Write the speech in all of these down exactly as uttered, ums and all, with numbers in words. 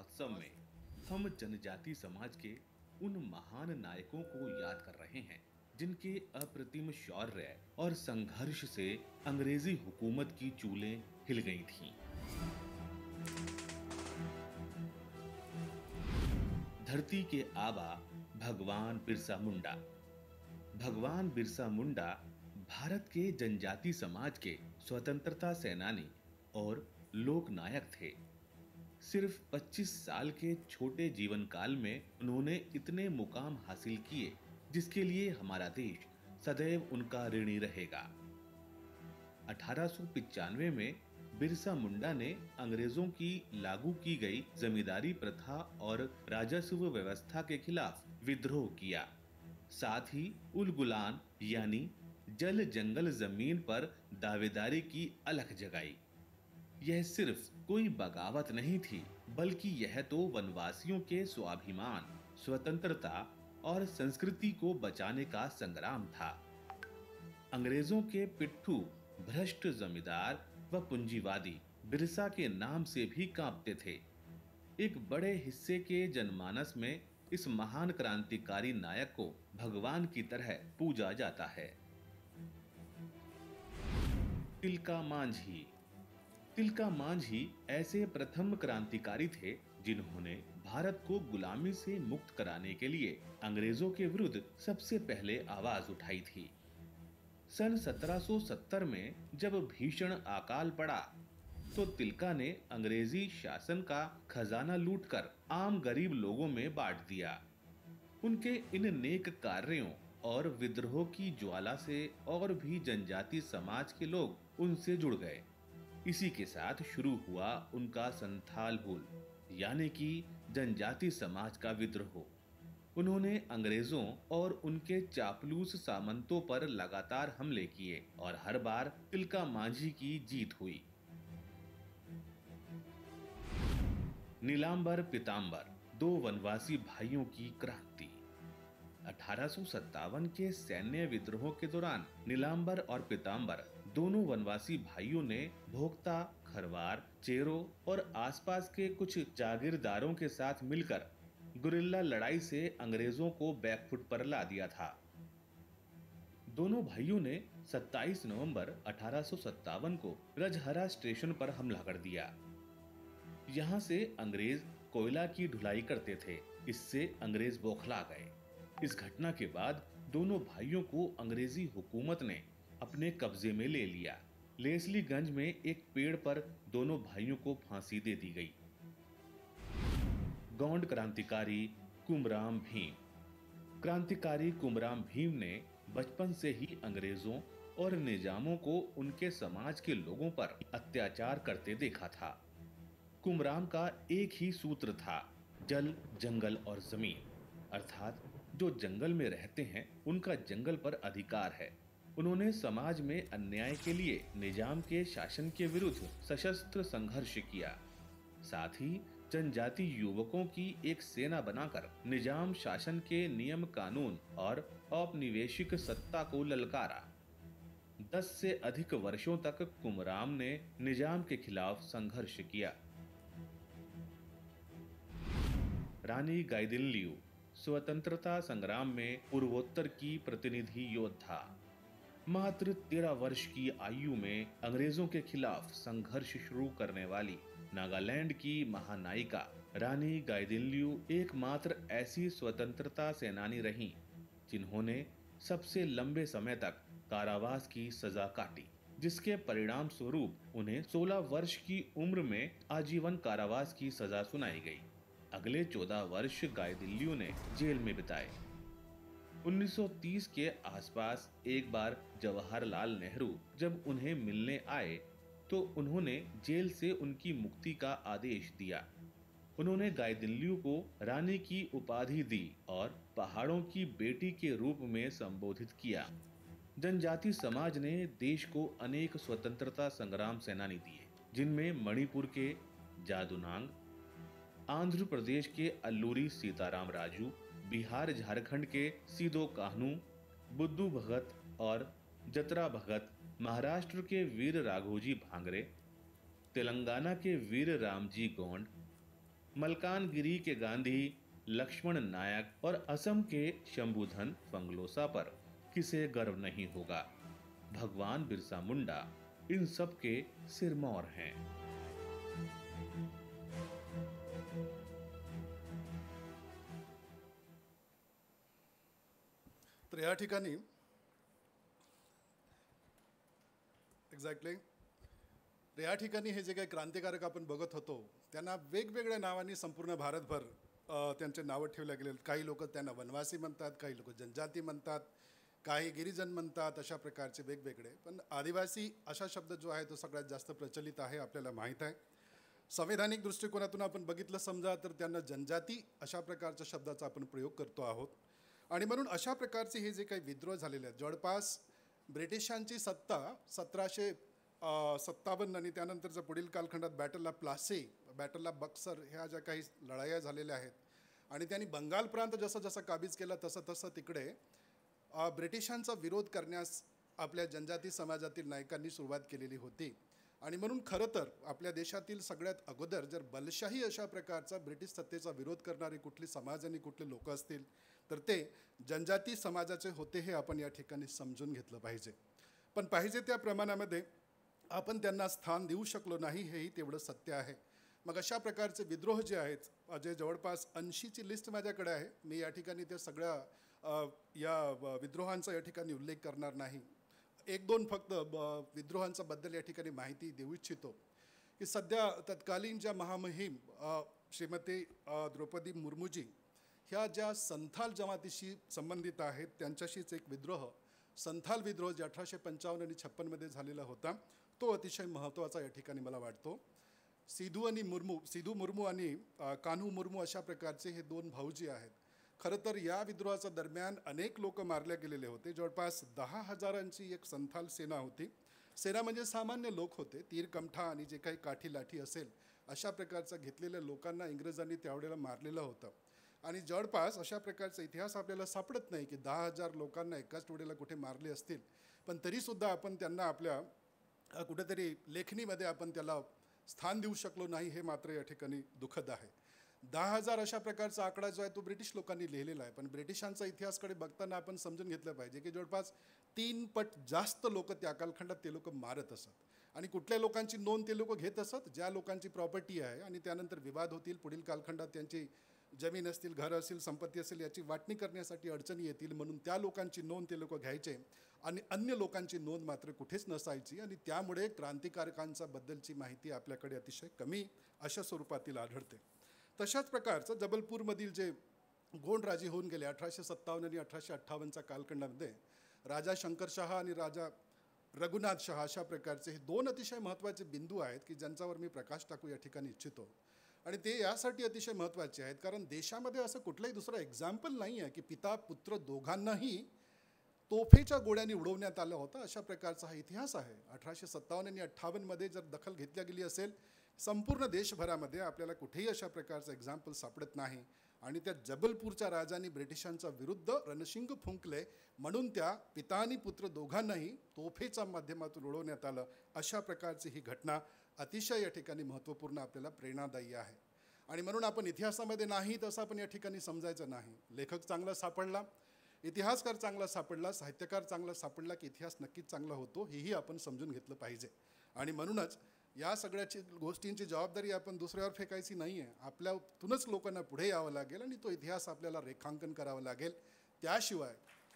महोत्सव में हम जनजाति समाज के उन महान नायकों को याद कर रहे हैं जिनके अप्रतिम शौर्य और संघर्ष से अंग्रेजी हुकूमत की चूलें हिल गई थीं। धरती के आबा भगवान बिरसा मुंडा। भगवान बिरसा मुंडा भारत के जनजाति समाज के स्वतंत्रता सेनानी और लोक नायक थे। सिर्फ पच्चीस साल के छोटे जीवन काल में उन्होंने इतने मुकाम हासिल किए जिसके लिए हमारा देश सदैव उनका ऋणी रहेगा। अठारह सौ पचानवे में बिरसा मुंडा ने अंग्रेजों की लागू की गई जमींदारी प्रथा और राजस्व व्यवस्था के खिलाफ विद्रोह किया। साथ ही उल गुलान यानी जल जंगल जमीन पर दावेदारी की अलख जगाई। यह सिर्फ कोई बगावत नहीं थी, बल्कि यह तो वनवासियों के स्वाभिमान, स्वतंत्रता और संस्कृति को बचाने का संग्राम था। अंग्रेजों के पिट्ठू भ्रष्ट जमींदार व पूंजीवादी बिरसा के नाम से भी कांपते थे। एक बड़े हिस्से के जनमानस में इस महान क्रांतिकारी नायक को भगवान की तरह पूजा जाता है। तिलका मांझी। तिलका मांझी ऐसे प्रथम क्रांतिकारी थे जिन्होंने भारत को गुलामी से मुक्त कराने के लिए अंग्रेजों के विरुद्ध सबसे पहले आवाज उठाई थी। सन सत्रह सौ सत्तर में जब भीषण अकाल पड़ा तो तिलका ने अंग्रेजी शासन का खजाना लूटकर आम गरीब लोगों में बांट दिया। उनके इन नेक कार्यों और विद्रोह की ज्वाला से और भी जनजाति समाज के लोग उनसे जुड़ गए। इसी के साथ शुरू हुआ उनका संथाल हुल यानी कि जनजाति समाज का विद्रोह। उन्होंने अंग्रेजों और उनके चापलूस सामंतों पर लगातार हमले किए और हर बार तिलका मांझी की जीत हुई। नीलांबर पीतांबर, दो वनवासी भाइयों की क्रांति। अठारह सौ सत्तावन के सैन्य विद्रोह के दौरान नीलांबर और पीतांबर दोनों वनवासी भाइयों ने भोक्ता, खरवार, चेरो और आसपास के कुछ जागीरदारों के साथ मिलकर गुरिल्ला लड़ाई से अंग्रेजों को बैकफुट पर ला दिया था। दोनों भाइयों ने सत्ताईस नवंबर अठारह सौ सत्तावन को रजहरा स्टेशन पर हमला कर दिया। यहां से अंग्रेज कोयला की ढुलाई करते थे। इससे अंग्रेज बौखला गए। इस घटना के बाद दोनों भाइयों को अंग्रेजी हुकूमत ने अपने कब्जे में ले लिया। लेस्लीगंज में एक पेड़ पर दोनों भाइयों को फांसी दे दी गई। गौंड क्रांतिकारी कुमराम भीम। क्रांतिकारी कुमराम भीम ने बचपन से ही अंग्रेजों और निजामों को उनके समाज के लोगों पर अत्याचार करते देखा था। कुमराम का एक ही सूत्र था, जल, जंगल और जमीन, अर्थात जो जंगल में रहते हैं उनका जंगल पर अधिकार है। उन्होंने समाज में अन्याय के लिए निजाम के शासन के विरुद्ध सशस्त्र संघर्ष किया। साथ ही जनजाति युवकों की एक सेना बनाकर निजाम शासन के नियम कानून और औपनिवेशिक सत्ता को ललकारा। दस से अधिक वर्षों तक कुमराम ने निजाम के खिलाफ संघर्ष किया। रानी गाइदिन्ल्यू, स्वतंत्रता संग्राम में पूर्वोत्तर की प्रतिनिधि योद्धा। मात्र तेरह वर्ष की आयु में अंग्रेजों के खिलाफ संघर्ष शुरू करने वाली नागालैंड की महानायिका रानी गाइदिन्ल्यू एकमात्र ऐसी स्वतंत्रता सेनानी रहीं जिन्होंने सबसे लंबे समय तक कारावास की सजा काटी, जिसके परिणाम स्वरूप उन्हें सोलह वर्ष की उम्र में आजीवन कारावास की सजा सुनाई गई। अगले चौदह वर्ष गाइदिन्ल्यू ने जेल में बिताए। उन्नीस सौ तीस के आसपास एक बार जवाहरलाल नेहरू जब उन्हें मिलने आए तो उन्होंने जेल से उनकी मुक्ति का आदेश दिया। उन्होंने गाइदिन्ल्यू को रानी की उपाधि दी और पहाड़ों की बेटी के रूप में संबोधित किया। जनजाति समाज ने देश को अनेक स्वतंत्रता संग्राम सेनानी दिए, जिनमें मणिपुर के जादूनांग, आंध्र प्रदेश के अल्लूरी सीताराम राजू, बिहार झारखंड के सीदो कान्हू, बुद्धू भगत और जतरा भगत, महाराष्ट्र के वीर राघोजी भांगरे, तेलंगाना के वीर रामजी गोंड, मलकानगिरी के गांधी लक्ष्मण नायक और असम के शंभुधन फंगलोसा पर किसे गर्व नहीं होगा। भगवान बिरसा मुंडा इन सब के सिरमौर हैं। तर या ठिकाणी एक्झॅक्टली तर या ठिकाणी हे जे काही क्रांतिकारक आपण बघत होतो त्यांना वेगवेगळ्या नावांनी संपूर्ण भारतभर अ, त्यांचे नावं ठेवले गेले। काही लोक त्यांना वनवासी म्हणतात, काही लोक जनजाती म्हणतात, काही गिरिजन म्हणतात, अशा प्रकारचे वेगवेगळे। पण आदिवासी अशा शब्द जो आहे तो सगळ्यात जास्त प्रचलित आहे, आपल्याला माहीत आहे। संवैधानिक दृष्टिकोनातून आपण बघितलं समजा तर त्यांना जनजाती अशा प्रकारच्या शब्दाचा आपण प्रयोग करतो आहोत। आणि म्हणून अशा प्रकारचे हे जे काही विद्रोह झालेले आहेत, जवळपास ब्रिटिशांची सत्ता सतराशे सत्तावन्न आणि त्यानंतरच्या पुढील कालखंडात battle of Plassey, battle of Buxar ह्या ज्या काही लढाया झालेल्या आहेत आणि त्यांनी बंगाल प्रांत जसं जसं काबीज केला तसं तसं तिकडे अ, ब्रिटिशांचा विरोध करण्यास आपल्या जनजाती समाजातील नायकांनी सुरुवात केलेली होती। आणि म्हणून खरं तर आपल्या देशातील सगळ्यात अगोदर जर बलशाही अशा प्रकारचा ब्रिटिश सत्तेचा विरोध करणारी कुठली समाज आणि कुठले लोक असतील तर ते जनजाती समाजाचे होते, हे आपण या ठिकाणी समजून घेतलं पाहिजे। पण पाहिजे त्या प्रमाणामध्ये आपण त्यांना स्थान देऊ शकलो नाही, हेही तेवढं सत्य आहे। मग अशा प्रकारचे विद्रोह जे आहेत, जे जवळपास ऐंशीची लिस्ट माझ्याकडे आहे, मी या ठिकाणी त्या सगळ्या अ, या विद्रोहांचा या ठिकाणी उल्लेख करणार नाही। एक दोन फक्त विद्रोहांचा बद्दल या ठिकाणी माहिती देऊ इच्छितो की सध्या तत्कालीन ज्या महामहिम अ, श्रीमती अ, द्रौपदी मुर्मूजी ह्या ज्या संथाल जमातीशी संबंधित आहेत त्यांच्याशीच एक विद्रोह, संथाल विद्रोह जे अठराशे पंचावन्न आणि छप्पनमध्ये झालेला होता, तो अतिशय महत्त्वाचा या ठिकाणी मला वाटतो। सिधू आणि मुर्मू सिधू मुर्मू आणि अ, कान्हू मुर्मू अशा प्रकारचे हे दोन भाऊजी आहेत। खरं तर या विद्रोहाच्या दरम्यान अनेक लोक मारले गेलेले होते। जवळपास दहा हजारांची एक संथाल सेना होती। सेना म्हणजे सामान्य लोक होते, तीर कमठा आणि जे काही काठी लाठी असेल अशा प्रकारचं घेतलेल्या लोकांना इंग्रजांनी त्यावेळेला मारलेलं होतं। आणि जवळपास अशा प्रकारचा इतिहास आपल्याला सापडत नाही की दहा हजार लोकांना एकाच वेळेला कुठे मारले असतील, पण तरीसुद्धा आपण त्यांना आपल्या अ, कुठेतरी लेखणीमध्ये आपण त्याला स्थान देऊ शकलो नाही, हे मात्र या ठिकाणी दुःखद आहे। दहा हजार अशा प्रकारचा आकडा जो आहे तो ब्रिटिश लोकांनी लिहिलेला आहे, पण ब्रिटिशांचा इतिहासकडे बघताना आपण समजून घेतलं पाहिजे की जवळपास तीन पट जास्त लोक त्या कालखंडात ते लोक मारत असत। आणि कुठल्या लोकांची नोंद ते लोक घेत असत, ज्या लोकांची प्रॉपर्टी आहे आणि त्यानंतर विवाद होतील, पुढील कालखंडात त्यांची जमीन असतील, घर असेल, संपत्ती असेल, याची वाटणी करण्यासाठी अडचणी येतील, म्हणून त्या लोकांची नोंद ते लोक घ्यायचे आणि अन्य लोकांची नोंद मात्र कुठेच नसायची। आणि त्यामुळे क्रांतिकारकांचा बद्दलची माहिती आपल्याकडे अतिशय कमी अशा स्वरूपातील आढळते। तशाच प्रकारचं जबलपूरमधील जे गोंडराजे होऊन गेले अठराशे सत्तावन्न आणि अठराशे अठ्ठावन्नच्या कालखंडामध्ये, राजा शंकरशहा आणि राजा रघुनाथ शहा अशा प्रकारचे हे दोन अतिशय महत्त्वाचे बिंदू आहेत की ज्यांच्यावर मी प्रकाश टाकू या ठिकाणी इच्छितो। आणि ते यासाठी अतिशय महत्त्वाचे आहेत कारण देशामध्ये असं कुठलंही दुसरं एक्झाम्पल नाही आहे की पिता पुत्र दोघांनाही तोफेच्या गोळ्यांनी उडवण्यात आलं होतं, अशा प्रकारचा हा इतिहास आहे। अठराशे सत्तावन्न आणि अठ्ठावन्नमध्ये जर दखल घेतली गेली असेल संपूर्ण देशभरामध्ये आपल्याला कुठेही अशा प्रकारचं एक्झाम्पल सापडत नाही। आणि त्या जबलपूरच्या राजांनी ब्रिटिशांच्या विरुद्ध रणशिंग फुंकले म्हणून त्या पिता आणि पुत्र दोघांनाही तोफेच्या माध्यमातून उडवण्यात आलं, अशा प्रकारची ही घटना अतिशय या ठिकाणी महत्त्वपूर्ण आपल्याला प्रेरणादायी आहे। आणि म्हणून आपण इतिहासामध्ये नाही तसं आपण या ठिकाणी समजायचं नाही। लेखक चांगला सापडला, इतिहासकार चांगला सापडला, साहित्यकार चांगला सापडला की इतिहास नक्कीच चांगला होतो, हेही आपण समजून घेतलं पाहिजे। आणि म्हणूनच या सगळ्याची गोष्टींची जबाबदारी आपण दुसऱ्यावर फेकायची नाही आहे, आपल्यातूनच लोकांना पुढे यावं लागेल आणि तो इतिहास आपल्याला रेखांकन करावं लागेल। त्याशिवाय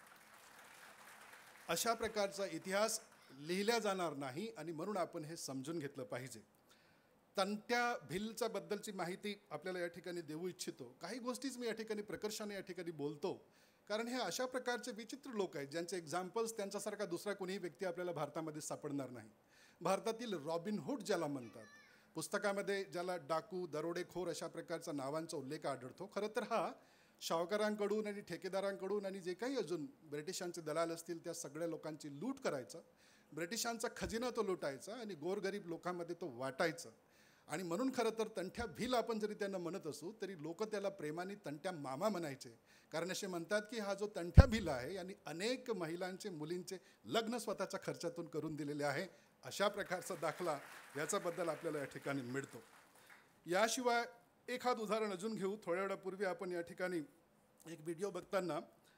अशा प्रकारचा इतिहास लिहिला जाणार नाही आणि म्हणून आपण हे समजून घेतलं पाहिजे। तंट्या भिलच्या बद्दलची माहिती आपल्याला या ठिकाणी देऊ इच्छितो। काही गोष्टीच मी या ठिकाणी प्रकर्षाने या ठिकाणी बोलतो कारण हे अशा प्रकारचे विचित्र लोक आहेत ज्यांचे एक्झाम्पल्स त्यांच्यासारखा दुसरा कोणीही व्यक्ती आपल्याला भारतामध्ये सापडणार नाही। भारतातील रॉबिन हुड ज्याला म्हणतात, पुस्तकामध्ये ज्याला डाकू, दरोडेखोर अशा प्रकारचा नावांचा उल्लेख आढळतो, खरं तर हा सावकारांकडून आणि ठेकेदारांकडून आणि जे काही अजून ब्रिटिशांचे दलाल असतील त्या सगळ्या लोकांची लूट करायचा, ब्रिटिशांचा खजिना तो लुटायचा आणि गोरगरीब लोकांमध्ये तो वाटायचा। आणि म्हणून खरं तर तंट्या भिल आपण जरी त्यांना म्हणत असू तरी लोक त्याला प्रेमाने तंट्या मामा म्हणायचे, कारण असे म्हणतात की हा जो तंट्या भिल आहे यांनी अनेक महिलांचे मुलींचे लग्न स्वतःच्या खर्चातून करून दिलेले आहे, अशा प्रकारचा दाखला याच्याबद्दल आपल्याला या ठिकाणी मिळतो। याशिवाय एखाद उदाहरण अजून घेऊ. थोड्या वेळापूर्वी आपण या ठिकाणी एक व्हिडिओ बघताना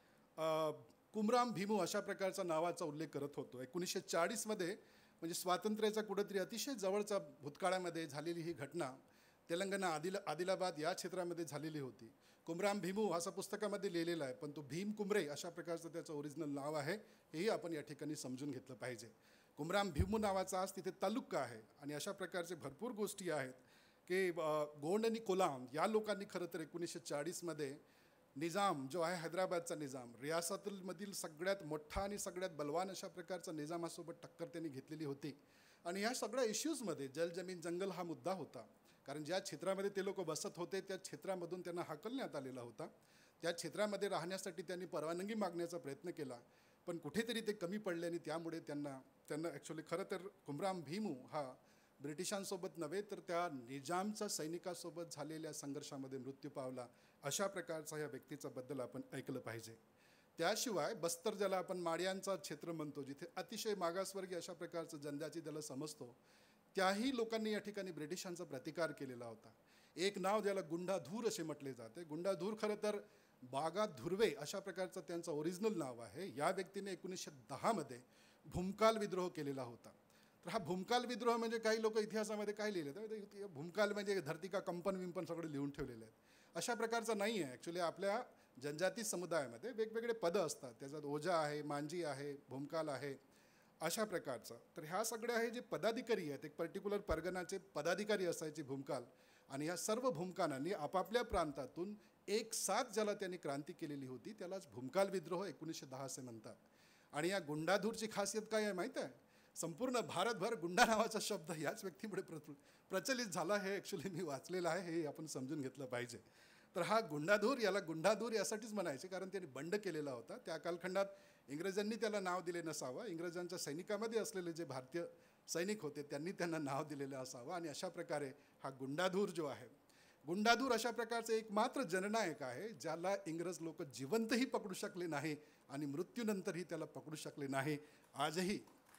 अ, कुमराम भीमू अशा प्रकारचा नावाचा उल्लेख करत होतो. एकोणीसशे चाळीसमध्ये म्हणजे स्वातंत्र्याचा कुठंतरी अतिशय जवळचा भूतकाळामध्ये झालेली ही घटना तेलंगणा आदिल आदिलाबाद या क्षेत्रामध्ये झालेली होती. कुमराम भीमू असं पुस्तकामध्ये लिहिलेलं आहे, पण तो भीम कुमरे अशा प्रकारचं त्याचं ओरिजिनल नाव आहे, हेही आपण या ठिकाणी समजून घेतलं पाहिजे. कुमराम भीमू नावाचा आज तिथे तालुका आहे आणि अशा प्रकारचे भरपूर गोष्टी आहेत की गोंड आणि कोलाम या लोकांनी खरं तर एकोणीसशे चाळीसमध्ये निजाम जो आहे हैदराबादचा निजाम, रियासतमधील सगळ्यात मोठा आणि सगळ्यात बलवान अशा प्रकारचा निजामासोबत टक्कर त्यांनी घेतलेली होती. आणि ह्या सगळ्या इश्यूजमध्ये जल जमीन जंगल हा मुद्दा होता, कारण ज्या क्षेत्रामध्ये ते लोक बसत होते त्या क्षेत्रामधून त्यांना हाकलण्यात आलेला होता. त्या क्षेत्रामध्ये राहण्यासाठी त्यांनी परवानगी मागण्याचा प्रयत्न केला, पण कुठेतरी ते कमी पडले आणि त्यामुळे त्यांना त्यांना ॲक्च्युली खरं तर कुमराम भीमू हा ब्रिटिशांसोबत नव्हे तर त्या निजामच्या सैनिकासोबत झालेल्या संघर्षामध्ये मृत्यू पावला. अशा प्रकारचा या व्यक्तीचा बद्दल आपण ऐकलं पाहिजे. त्याशिवाय बस्तर ज्याला आपण माड्यांचा क्षेत्र म्हणतो, जिथे अतिशय मागासवर्गीय अशा प्रकारचं जनजाती त्याला समजतो, त्याही लोकांनी या ठिकाणी ब्रिटिशांचा प्रतिकार केलेला होता. एक नाव ज्याला गुंडाधूर असे म्हटले जाते. गुंडाधूर खरं तर बागा धुर्वे अशा प्रकारचं त्यांचं ओरिजिनल नाव आहे. या व्यक्तीने एकोणीसशे दहामध्ये भूमकाल विद्रोह केलेला होता. तर हा भूमकाल विद्रोह म्हणजे काही लोक इतिहासामध्ये काय लिहिले तर भूमकाल म्हणजे धरती का कंपन विंपन सगळे लिहून ठेवलेले आहेत. अशा प्रकारचं नाही आहे. ॲक्च्युली आपल्या जनजाती समुदायामध्ये वेगवेगळे पदं असतात. त्याच्यात ओझा आहे, मांजी आहे, भूमकाल आहे, अशा प्रकारचं. तर ह्या सगळ्या हे जे पदाधिकारी आहेत, एक पर्टिक्युलर परगणाचे पदाधिकारी असायचे भूमकाल, आणि ह्या सर्व भूमकालांनी आपापल्या प्रांतातून एक साथ ज्याला त्यांनी क्रांती केलेली होती त्यालाच भूमकाल विद्रोह एकोणीसशे दहा असे म्हणतात. आणि या गुंडाधूरची खासियत काय आहे माहीत आहे? संपूर्ण भारतभर गुंडा नावाचा शब्द याच व्यक्तीमुळे प्र प्रचलित झाला. हे ॲक्च्युली मी वाचलेलं आहे, हे आपण समजून घेतलं पाहिजे. तर हा गुंडाधूर, याला गुंडाधूर यासाठीच म्हणायचे कारण त्यांनी बंड केलेला होता. त्या कालखंडात इंग्रजांनी त्याला नाव दिले नसावं. इंग्रजांच्या सैनिकामध्ये असलेले जे भारतीय सैनिक होते त्यांनी त्यांना नाव दिलेलं असावं. आणि अशा प्रकारे हा गुंडाधूर जो आहे, गुंडाधूर अशा प्रकारचे एकमात्र जननायक आहे ज्याला इंग्रज लोक जिवंतही पकडू शकले नाही आणि मृत्यूनंतरही त्याला पकडू शकले नाही. आजही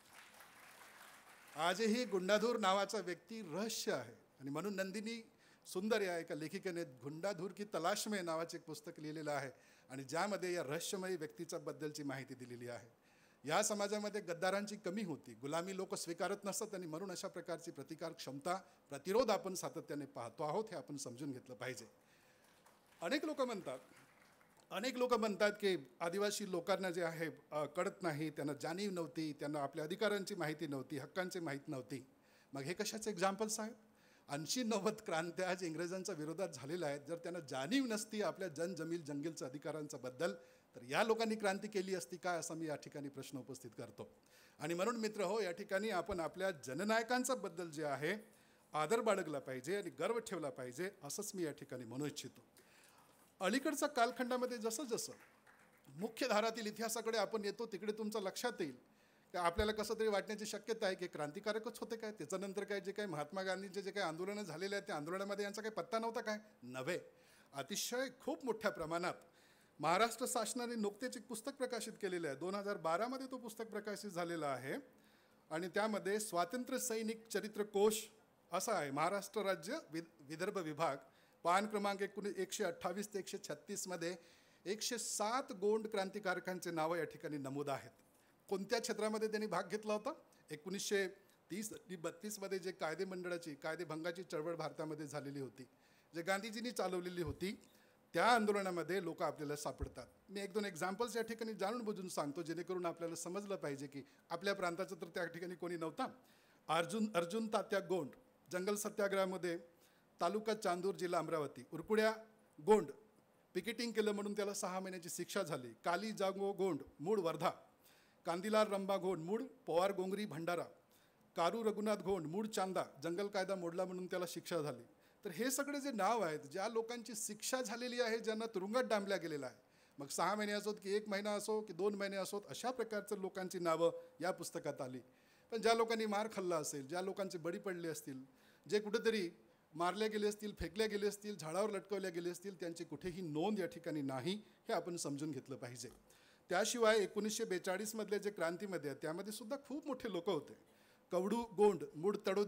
आजही गुंडाधूर नावाचा व्यक्ती रहस्य आहे. आणि म्हणून नंदिनी सुंदर या एका लेखिकेने गुंडाधूर की तलाश में नावाचे एक पुस्तक लिहिलेलं आहे आणि ज्यामध्ये या रहस्यमयी व्यक्तीच्या बद्दलची माहिती दिलेली आहे. या समाजामध्ये गद्दारांची कमी होती, गुलामी लोक स्वीकारत नसतात आणि म्हणून अशा प्रकारची प्रतिकार क्षमता, प्रतिरोध आपण सातत्याने पाहतो आहोत, हे आपण समजून घेतलं पाहिजे. अनेक लोक म्हणतात अनेक लोक म्हणतात की आदिवासी लोकांना जे आहे कळत नाही, त्यांना जाणीव नव्हती, त्यांना आपल्या अधिकारांची माहिती नव्हती, हक्कांची माहीत नव्हती. मग हे कशाचे एक्झाम्पल्स आहेत? ऐंशी नव्वद क्रांत्या आज इंग्रजांच्या विरोधात झालेल्या आहेत. जर त्यांना जाणीव नसती आपल्या जन जमील जंगलच्या अधिकारांच्या बद्दल तर या लोकांनी क्रांती केली असती काय, असा मी या ठिकाणी प्रश्न उपस्थित करतो. आणि म्हणून मित्र हो, या ठिकाणी आपण आपल्या जननायकांचा बद्दल जे आहे आदर बाळगला पाहिजे आणि गर्व ठेवला पाहिजे, असंच मी या ठिकाणी म्हणू इच्छितो. अलीकडच्या कालखंडामध्ये जसं जसं मुख्य धारातील इतिहासाकडे आपण येतो तिकडे तुमचं लक्षात येईल की आपल्याला कसं तरी वाटण्याची शक्यता आहे की क्रांतिकारकच होते काय, त्याच्यानंतर काय जे काही महात्मा गांधींचे जे काही आंदोलनं झालेले आहेत त्या आंदोलनामध्ये यांचा काही पत्ता नव्हता काय? नव्हे. अतिशय खूप मोठ्या प्रमाणात महाराष्ट्र शासनाने नुकतेच एक पुस्तक प्रकाशित केलेलं आहे. दोन हजार बारामध्ये तो पुस्तक प्रकाशित झालेला आहे आणि त्यामध्ये स्वातंत्र्य सैनिक चरित्रकोश असा आहे. महाराष्ट्र राज्य वि विदर्भ विभाग पान क्रमांक एकोणी एकशे अठ्ठावीस ते एकशे छत्तीसमध्ये एकशे सात गोंड क्रांतिकारकांचे नावं या ठिकाणी नमूद आहेत. कोणत्या क्षेत्रामध्ये त्यांनी भाग घेतला होता? एकोणीसशे तीस आणि बत्तीसमध्ये जे कायदे मंडळाची कायदेभंगाची चळवळ भारतामध्ये झालेली होती, जे गांधीजींनी चालवलेली होती, त्या आंदोलनामध्ये लोक आपल्याला सापडतात. मी एक दोन एक्झाम्पल्स या ठिकाणी जाणून बुजून सांगतो जेणेकरून आपल्याला समजलं पाहिजे की आपल्या प्रांताचं तर त्या ठिकाणी कोणी नव्हता. अर्जुन अर्जुन तात्या गोंड जंगल सत्याग्रहामध्ये, तालुका चांदूर, जिल्हा अमरावती. उरकुड्या गोंड पिकेटिंग केलं म्हणून त्याला सहा महिन्याची शिक्षा झाली. काली जागो गोंड मूळ वर्धा. कांदीलाल रंबा गोंड मूळ पवार गोंगरी भंडारा. कारू रघुनाथ गोंड मूळ चांदा, जंगल कायदा मोडला म्हणून त्याला शिक्षा झाली. तर हे सगळे जे नाव आहेत, ज्या लोकांची शिक्षा झालेली आहे, ज्यांना तुरुंगात डांबल्या गेलेला आहे, मग सहा महिने असोत की एक महिना असो की दोन महिने असोत, अशा प्रकारचं लोकांची नावं या पुस्तकात आली. पण ज्या लोकांनी मार खाल्ला असेल, ज्या लोकांचे बळी पडले असतील, जे कुठेतरी मारल्या गेले असतील, फेकल्या गेले असतील, झाडावर लटकवल्या गेले असतील, त्यांची कुठेही नोंद या ठिकाणी नाही, हे आपण समजून घेतलं पाहिजे. त्याशिवाय एकोणीसशे बेचाळीसमधले जे क्रांतीमध्ये आहे त्यामध्ये सुद्धा खूप मोठे लोक होते. कवडू गोंड मूळ तडोदी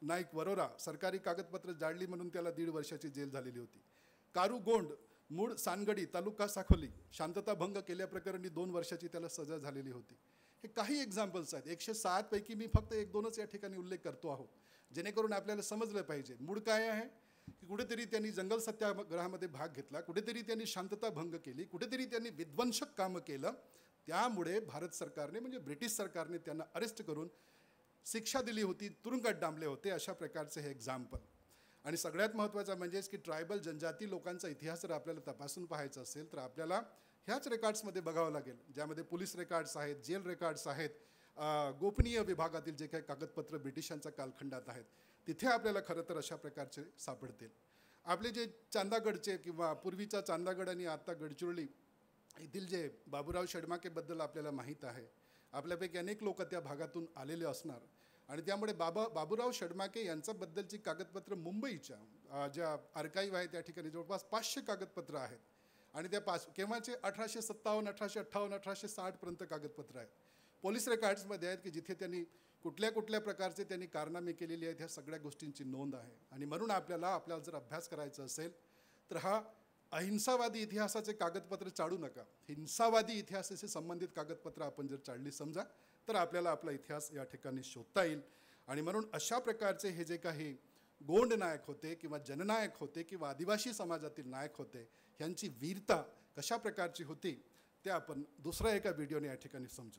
नाईक वरोरा सरकारी कागदपत्र जाळली म्हणून त्याला दीड वर्षाची जेल झालेली होती. कारू गोंड मूळ सानगडी तालुका साखोली शांतताभंग केल्याप्रकरणी दोन वर्षाची त्याला सजा झालेली होती. हे काही एक्झाम्पल्स आहेत. एकशे सात पैकी मी फक्त एक दोनच या ठिकाणी उल्लेख करतो आहोत, जेणेकरून आपल्याला समजलं पाहिजे मूळ काय आहे. की कुठेतरी त्यांनी जंगल सत्याग्रहामध्ये भाग घेतला, कुठेतरी त्यांनी शांतता भंग केली, कुठेतरी त्यांनी विध्वंसक कामं केलं. त्यामुळे भारत सरकारने म्हणजे ब्रिटिश सरकारने त्यांना अरेस्ट करून शिक्षा दिली होती, तुरुंगात डांबले होते. अशा प्रकारचे हे एक्झाम्पल. आणि सगळ्यात महत्त्वाचं म्हणजेच की ट्रायबल जनजाती लोकांचा इतिहास जर आपल्याला तपासून पाहायचा असेल तर आपल्याला ह्याच रेकॉर्ड्समध्ये बघावं लागेल, ज्यामध्ये पोलीस रेकॉर्ड्स आहेत, जेल रेकॉर्ड्स आहेत, गोपनीय विभागातील जे काही कागदपत्र ब्रिटिशांच्या कालखंडात आहेत तिथे आपल्याला खरं तर अशा प्रकारचे सापडतील. आपले जे चांदागडचे किंवा पूर्वीचा चांदागड आणि आत्ता गडचिरोली येथील जे बाबूराव षडमाकेबद्दल आपल्याला माहीत आहे, आपल्यापैकी अनेक लोक त्या भागातून आलेले असणार आणि त्यामुळे बाबा बाबूराव षडमाके यांच्याबद्दलची कागदपत्र मुंबईच्या ज्या आर्काईव्ह आहे त्या ठिकाणी जवळपास पाचशे कागदपत्र आहेत आणि त्या पाच केव्हाचे अठराशे सत्तावन्न अठराशे अठ्ठावन्न अठराशे साठपर्यंत कागदपत्र आहेत. पोलीस रेकॉर्ड्समध्ये आहेत की जिथे त्यांनी कुठल्या कुठल्या प्रकारचे त्यांनी कारनामे केलेली आहेत ह्या सगळ्या गोष्टींची नोंद आहे. आणि म्हणून आपल्याला आपल्याला जर अभ्यास करायचा असेल तर हा अहिंसावादी इतिहासाचे कागदपत्र चाळू नका, हिंसावादी इतिहासाशी संबंधित कागदपत्र आपण जर चाळली समजा तर आपल्याला आपला इतिहास या ठिकाणी शोधता येईल. आणि म्हणून अशा प्रकारचे हे जे काही गोंड नायक होते किंवा जननायक होते किंवा आदिवासी समाजातील नायक होते ह्यांची वीरता कशा प्रकारची होती ते आपण दुसऱ्या एका व्हिडिओने या ठिकाणी समजू.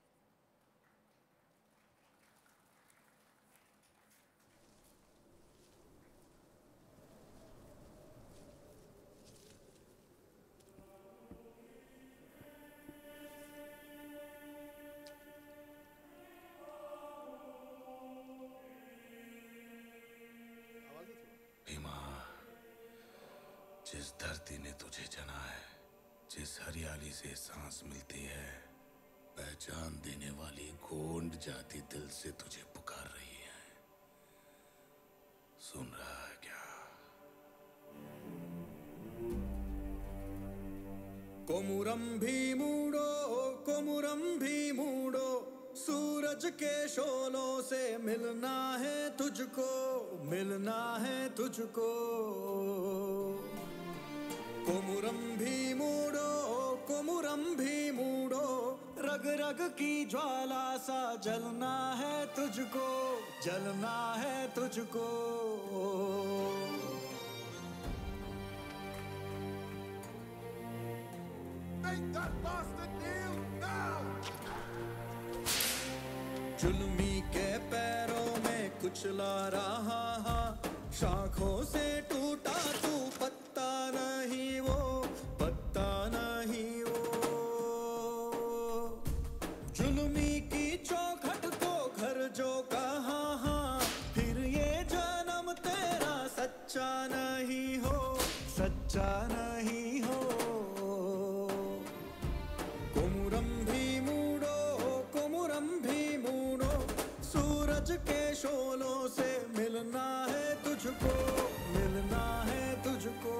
जिस धरती ने तुझे जना है, जिस हरियाली से सांस मिलती है, पहचान देने वाली गोंड जाति दिल से तुझे पुकार रही है. सुन रहा है क्या? कोमुरम भीमुडो कोमुरम भीमुडो, सूरज के शोलों से मिलना है तुझको, मिलना है तुझको. कोमुरम भीमुडो कोमुरम भीमुडो, रग रग की ज्वाला सा जलना है तुझको, जलना है तुझको. Make that bastard kneel now! जुल्मी के पैरों में कुचला रहा हा, शाखों से टूटा तू पत्ता नहीं वो, पत्ता नहीं वो. जुल्मी की चौखट को घर जो कहा हाँ, फिर ये जन्म तेरा सच्चा नहीं हो, सच्चा नहीं हो. कोमुरम भीमुडो कोमुरम भीमुडो, सूरज के शोलों से मिलना है तुझको, मिलना है तुझको.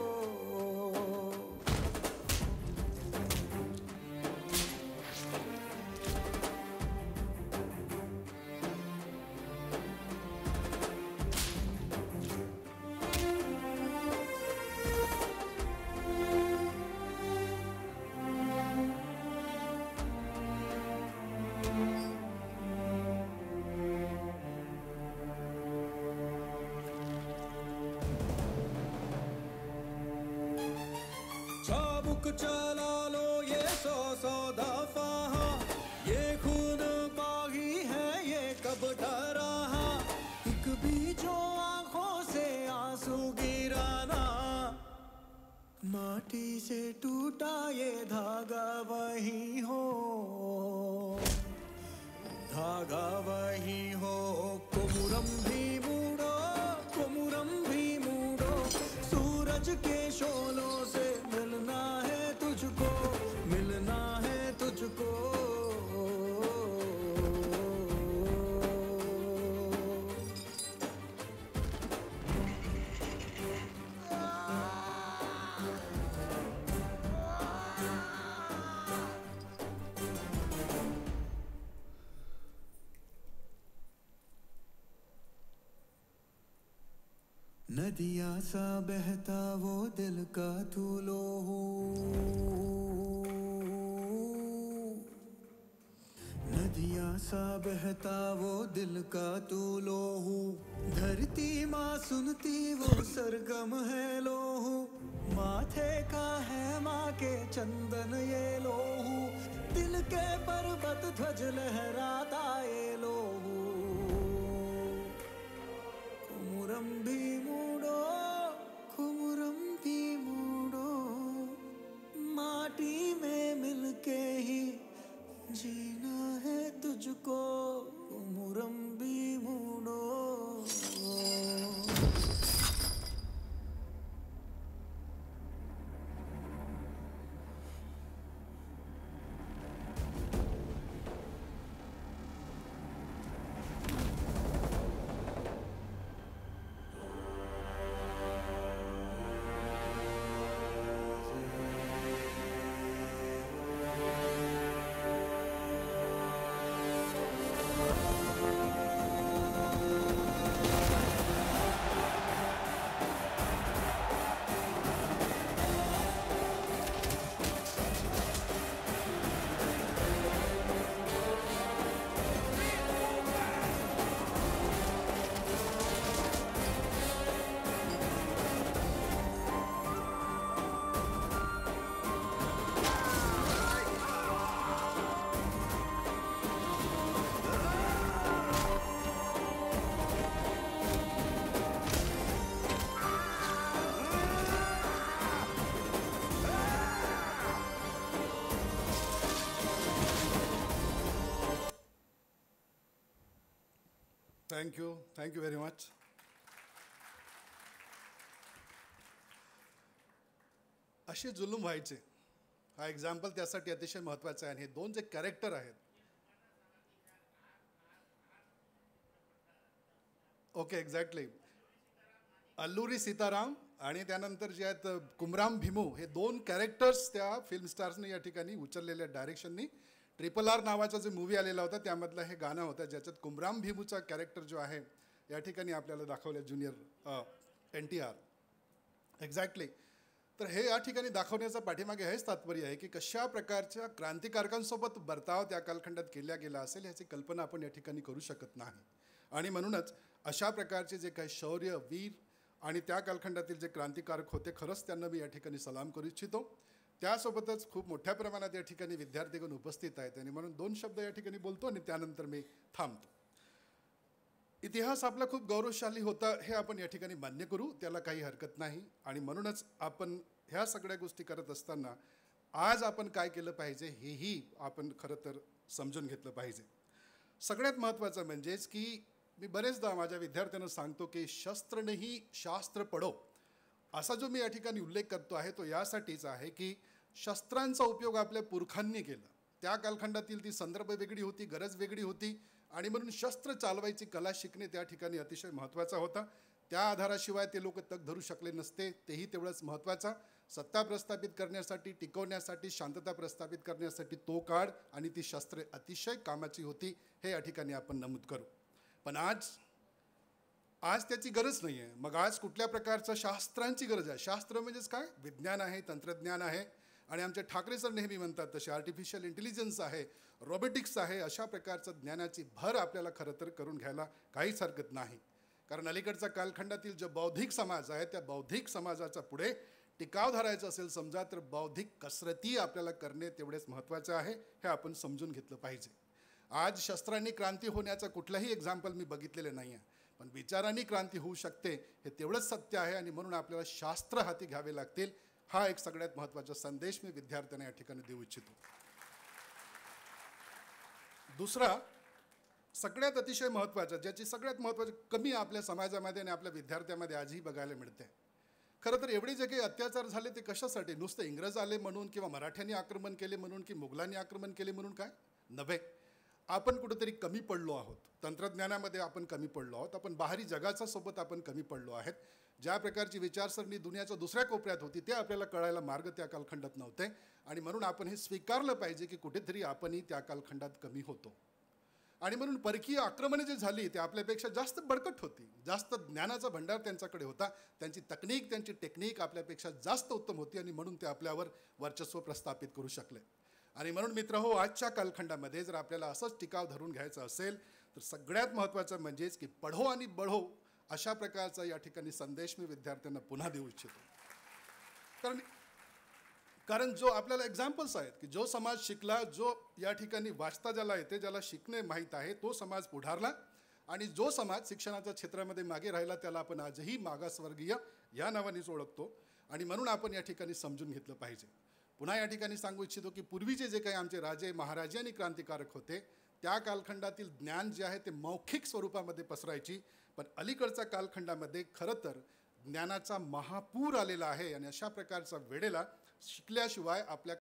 चाबुक चला लो ये सौ सौ दफा, ये खून बागी है ये कब डरा. एक भी जो आंखों से आंसू गिराना, माटी से टूटा ये धागा वही हो, धागा वही हो. कोमुरम भीमुडो कोमुरम भीमुडो, सूरज के शोलों से मिलना है तुझको, मिलना है तुझको. नदिया सा बहता वो दिल का तू लोहू, नदिया सा बहता वो दिल का तू लोहू, धरती माँ सुनती वो सरगम है लोहू, माथे का है माँ के चंदन ये लोहू, दिल के पर्वत ध्वज लहराता ये लोहू। कुमुरम भी मूडो कुमुरम भी मूडो, माटी में मिलके ही जीना है तुझको, कुमुरम भी मूडो। Thank you thank you very much. असे जुलूम व्हायचे, हा एक्झाम्पल त्यासाठी अतिशय महत्त्वाचा आहे. आणि हे दोन जे कॅरेक्टर आहेत, ओके एक्झॅक्टली, अल्लुरी सीताराम आणि त्यानंतर जे आहेत कुमराम भीमू, हे दोन कॅरेक्टर्स त्या फिल्म स्टार्सने या ठिकाणी उचललेल्या डायरेक्शननी. ट्रिपल आर नावाचा जो मूवी आलेला होता त्यामधलं हे गाणं होतं, ज्याच्यात कुमराम भीमूचा कॅरेक्टर जो आहे या ठिकाणी आपल्याला दाखवलं junior N T R. Exactly. तर हे या ठिकाणी दाखवण्याचा पाठीमागे हेच तात्पर्य आहे की कशा प्रकारच्या क्रांतिकारकांसोबत बर्ताव त्या कालखंडात केला गेला असेल ह्याची कल्पना आपण या ठिकाणी करू शकत नाही. आणि म्हणूनच अशा प्रकारचे जे काही शौर्य, वीर आणि त्या कालखंडातील जे क्रांतिकारक होते, खरंच त्यांना मी या ठिकाणी सलाम करू इच्छितो. त्यासोबतच खूप मोठ्या प्रमाणात या ठिकाणी विद्यार्थीगण उपस्थित आहेत आणि म्हणून दोन शब्द या ठिकाणी बोलतो आणि त्यानंतर मी थांबतो. इतिहास आपला खूप गौरवशाली होता हे आपण या ठिकाणी मान्य करू, त्याला काही हरकत नाही. आणि म्हणूनच आपण ह्या सगळ्या गोष्टी करत असताना आज आपण काय केलं पाहिजे हेही आपण खरं तर समजून घेतलं पाहिजे. सगळ्यात महत्त्वाचं म्हणजेच की मी बरेचदा माझ्या विद्यार्थ्यांना सांगतो की शस्त्र नाही शास्त्र पढो, असा जो मी या ठिकाणी उल्लेख करतो आहे तो यासाठीच आहे की शस्त्रांचा उपयोग आपल्या पुरखांनी केला. त्या कालखंडातील ती संदर्भ वेगळी होती, गरज वेगळी होती आणि म्हणून शस्त्र चालवायची कला शिकणे त्या ठिकाणी अतिशय महत्त्वाचा होता. त्या आधाराशिवाय ते लोक तग धरू शकले नसते, तेही तेवढंच महत्त्वाचा. सत्ता प्रस्थापित करण्यासाठी, टिकवण्यासाठी, शांतता प्रस्थापित करण्यासाठी तो काळ आणि ती शस्त्रे अतिशय कामाची होती हे या ठिकाणी आपण नमूद करू. पण आज आज त्याची गरज नाही आहे. मग आज कुठल्या प्रकारचं शास्त्रांची गरज आहे? शास्त्र म्हणजेच काय? विज्ञान आहे, तंत्रज्ञान आहे आणि आमचे ठाकरे सर नेहमी म्हणतात तसे आर्टिफिशियल इंटेलिजन्स आहे, रोबोटिक्स आहे. अशा प्रकारचं ज्ञानाची भर आपल्याला खरं तर करून घ्यायला काहीच हरकत नाही. कारण अलीकडच्या कालखंडातील जो बौद्धिक समाज आहे त्या बौद्धिक समाजाचा पुढे टिकाव धरायचा असेल समजा तर बौद्धिक कसरती आपल्याला करणे तेवढेच महत्त्वाचे आहे, हे आपण समजून घेतलं पाहिजे. आज शस्त्रांनी क्रांती होण्याचं कुठलंही एक्झाम्पल मी बघितलेलं नाही आहे, पण विचारांनी क्रांती होऊ शकते हे तेवढंच सत्य आहे. आणि म्हणून आपल्याला शास्त्र हाती घ्यावे लागतील. हा एक सगळ्यात महत्त्वाचा संदेश मी विद्यार्थ्यांना या ठिकाणी देऊ इच्छितो. दुसरा सगळ्यात अतिशय महत्त्वाचा, ज्याची सगळ्यात महत्त्वाची कमी आपल्या समाजामध्ये आणि आपल्या विद्यार्थ्यांमध्ये आजही बघायला मिळते. खरं तर एवढे जे काही अत्याचार झाले ते कशासाठी? नुसतं इंग्रज आले म्हणून किंवा मराठ्यांनी आक्रमण केले म्हणून की मुघलांनी आक्रमण केले म्हणून काय नव्हे. आपण कुठेतरी कमी पडलो आहोत, तंत्रज्ञानामध्ये आपण कमी पडलो आहोत, आपण बाहेरी जगाच्या सोबत आपण कमी पडलो आहेत. ज्या प्रकारची विचारसरणी दुनियाच्या दुसऱ्या कोपऱ्यात होती ते आपल्याला कळायला मार्ग त्या कालखंडात नव्हते. आणि म्हणून आपण हे स्वीकारलं पाहिजे की कुठेतरी आपणही त्या कालखंडात कमी होतो. आणि म्हणून परकीय आक्रमणे जी झाली ते आपल्यापेक्षा जास्त बळकट होती, जास्त ज्ञानाचा भंडार त्यांच्याकडे होता, त्यांची तकनीक त्यांची टेक्निक आपल्यापेक्षा जास्त उत्तम होती आणि म्हणून ते आपल्यावर वर्चस्व प्रस्थापित करू शकले. आणि म्हणून मित्र हो, आजच्या कालखंडामध्ये जर आपल्याला असंच टिकाव धरून घ्यायचं असेल तर सगळ्यात महत्त्वाचं म्हणजेच की पढो आणि बढो अशा प्रकारचा या ठिकाणी संदेश मी विद्यार्थ्यांना पुन्हा देऊ इच्छितो. कारण कारण जो आपल्याला एक्झाम्पल्स आहेत की जो समाज शिकला, जो या ठिकाणी वाचता ज्याला येते, ज्याला शिकणे माहीत आहे, तो समाज पुढारला. आणि जो समाज शिक्षणाच्या क्षेत्रामध्ये मागे राहिला त्याला आपण आजही मागासवर्गीय या नावानेच ओळखतो. आणि म्हणून आपण या ठिकाणी समजून घेतलं पाहिजे. पुन्हा या ठिकाणी सांगू इच्छितो की पूर्वीचे जे काही आमचे राजे महाराजे आणि क्रांतिकारक होते त्या कालखंडातील ज्ञान जे आहे ते मौखिक स्वरूपामध्ये पसरायची, पण अलीकडच्या कालखंडामध्ये खरं तर ज्ञानाचा महापूर आलेला आहे. आणि अशा प्रकारचा वेळेला शिकल्याशिवाय आपल्या